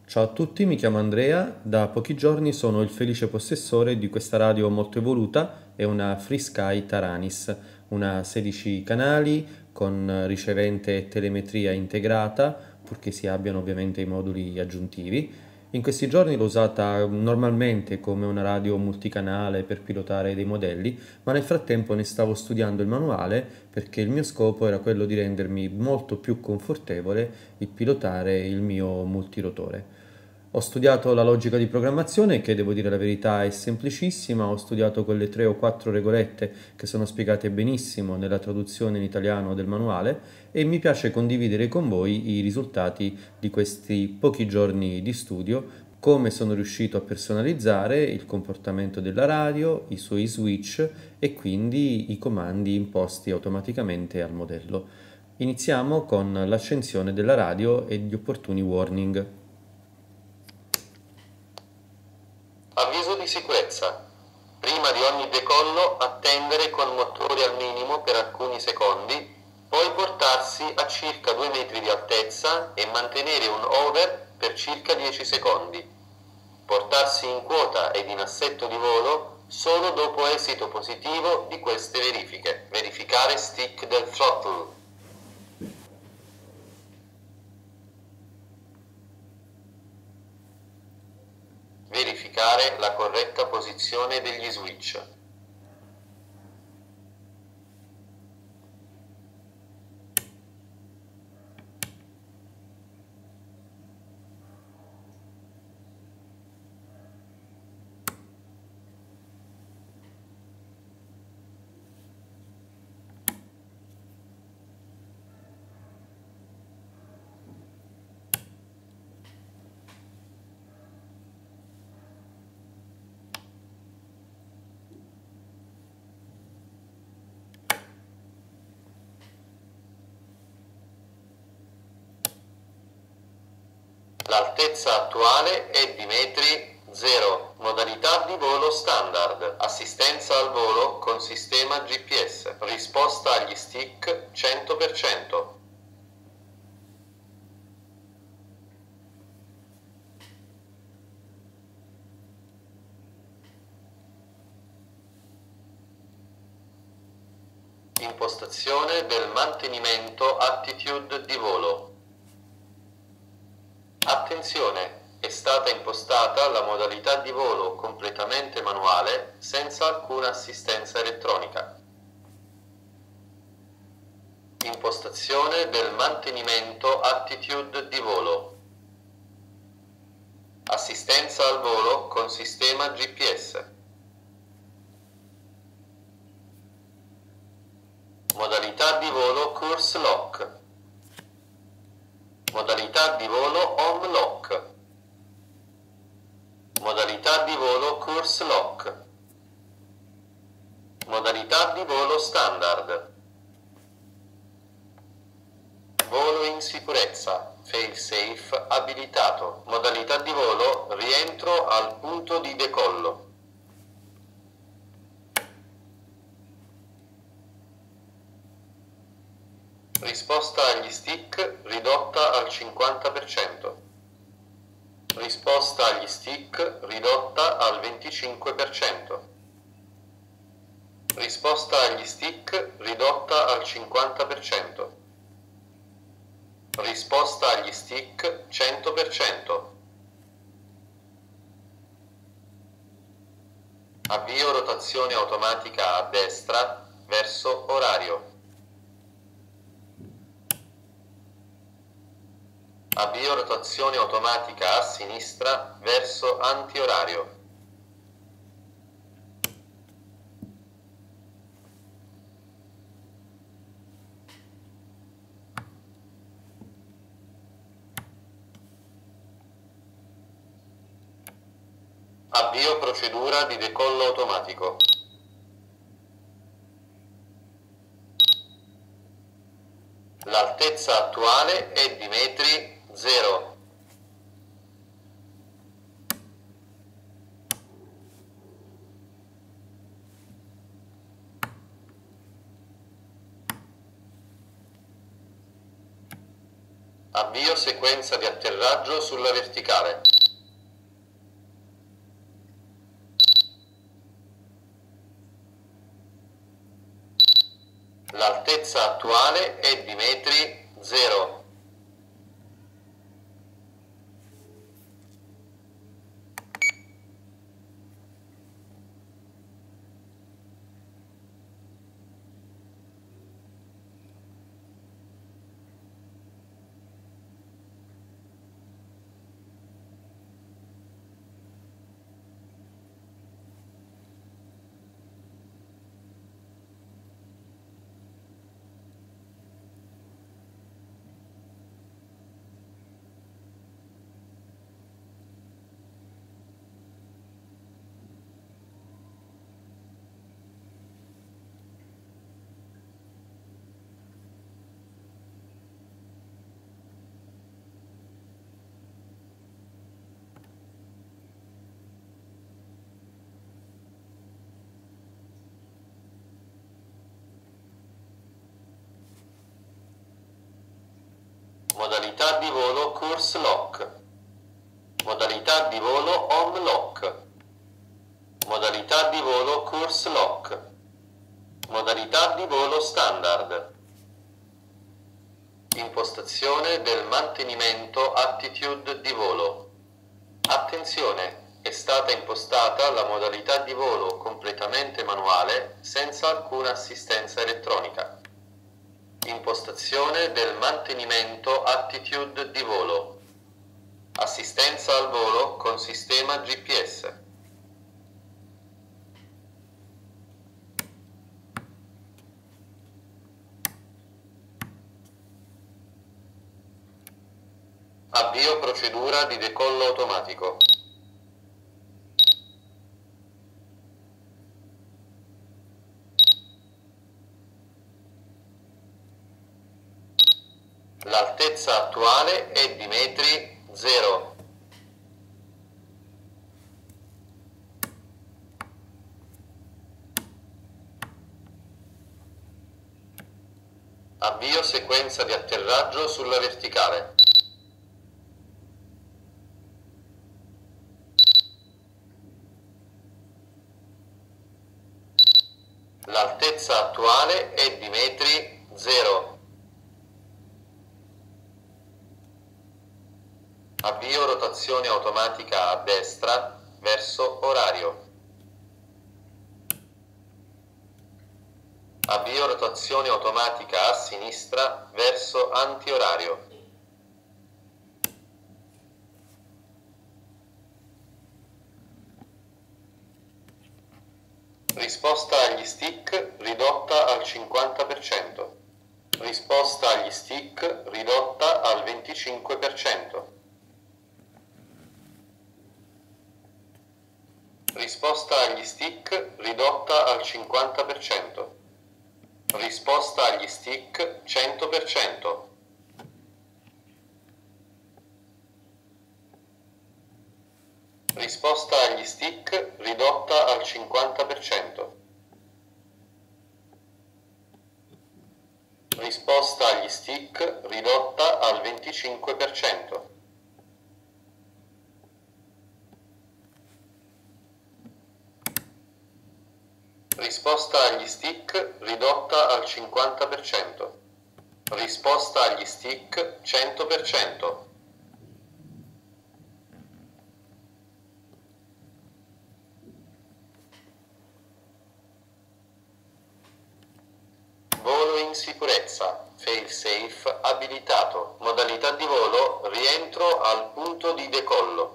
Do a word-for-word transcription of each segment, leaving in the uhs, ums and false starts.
Ciao a tutti, mi chiamo Andrea, da pochi giorni sono il felice possessore di questa radio molto evoluta, è una FreeSky Taranis, una sedici canali con ricevente e telemetria integrata, purché si abbiano ovviamente i moduli aggiuntivi. In questi giorni l'ho usata normalmente come una radio multicanale per pilotare dei modelli, ma nel frattempo ne stavo studiando il manuale perché il mio scopo era quello di rendermi molto più confortevole il pilotare il mio multirotore. Ho studiato la logica di programmazione, che devo dire la verità è semplicissima, ho studiato quelle tre o quattro regolette che sono spiegate benissimo nella traduzione in italiano del manuale e mi piace condividere con voi i risultati di questi pochi giorni di studio, come sono riuscito a personalizzare il comportamento della radio, i suoi switch e quindi i comandi imposti automaticamente al modello. Iniziamo con l'accensione della radio e gli opportuni warning. Avviso di sicurezza. Prima di ogni decollo attendere con motori al minimo per alcuni secondi, poi portarsi a circa due metri di altezza e mantenere un hover per circa dieci secondi. Portarsi in quota ed in assetto di volo solo dopo esito positivo di queste verifiche. Verificare stick del throttle. Verificare la corretta posizione degli switch. L'altezza attuale è di metri zero. Modalità di volo standard. Assistenza al volo con sistema G P S. Risposta agli stick cento per cento. Impostazione del mantenimento attitude di volo. Attenzione, è stata impostata la modalità di volo completamente manuale senza alcuna assistenza elettronica. Impostazione del mantenimento attitude di volo. Assistenza al volo con sistema G P S. Modalità di volo course lock. Modalità di volo home lock. Modalità di volo course lock. Modalità di volo standard. Volo in sicurezza. Fail safe abilitato. Modalità di volo rientro al punto di decollo. Risposta agli stick ridotta al cinquanta per cento. Risposta agli stick ridotta al venticinque per cento. Risposta agli stick ridotta al cinquanta per cento. Risposta agli stick cento per cento. Avvio rotazione automatica a destra verso orario. Avvio rotazione automatica a sinistra verso antiorario. Avvio procedura di decollo automatico. L'altezza attuale è di metri zero. Avvio sequenza di atterraggio sulla verticale. L'altezza attuale è di metri zero. Modalità di volo Course Lock. Modalità di volo Home Lock. Modalità di volo Course Lock. Modalità di volo Standard. Impostazione del mantenimento Attitude di volo. Attenzione! È stata impostata la modalità di volo completamente manuale senza alcuna assistenza elettronica. Impostazione del mantenimento Attitude di volo. Assistenza al volo con sistema G P S. Avvio procedura di decollo automatico. L'altezza attuale è di metri zero. Avvio sequenza di atterraggio sulla verticale. L'altezza attuale è di metri zero. Avvio rotazione automatica a destra verso orario. Avvio rotazione automatica a sinistra verso antiorario. Risposta agli stick ridotta al cinquanta per cento. Risposta agli stick ridotta al venticinque per cento. Risposta agli stick ridotta al cinquanta per cento. Risposta agli stick cento per cento. Risposta agli stick ridotta al cinquanta per cento. Risposta agli stick ridotta al venticinque per cento. Risposta agli stick ridotta al cinquanta per cento. Risposta agli stick cento per cento. Volo in sicurezza. Fail-safe abilitato. Modalità di volo rientro al punto di decollo.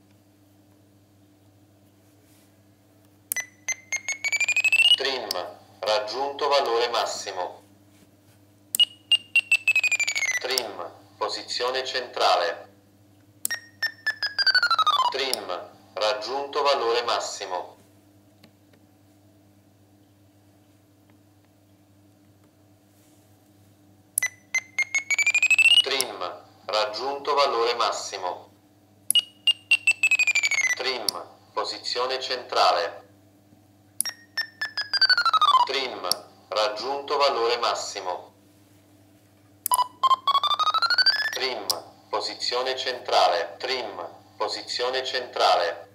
Trim, raggiunto valore massimo. Trim, posizione centrale. Trim, raggiunto valore massimo. Trim, raggiunto valore massimo. Trim, posizione centrale. Trim, raggiunto valore massimo. Trim, posizione centrale. Trim, posizione centrale.